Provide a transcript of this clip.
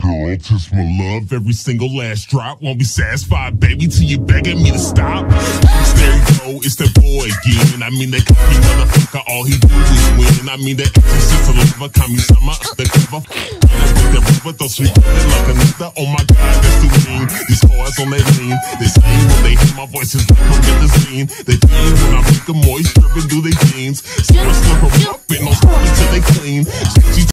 girl, taste my love, every single last drop. Won't be satisfied, baby, till you begging me to stop. There you go, it's that boy again. I mean, that cocky motherfucker, all he do is win. I mean, that exorcist lover, Kami-sama, the cover. With that rubber, throw sweet like another. Oh my God, that's too mean. These boys on that lean. They scream when they hear my voice, it's like I'm at the scene. They clean when I make them moist, dripping through their jeans. So I slip them up and don't stop until they clean.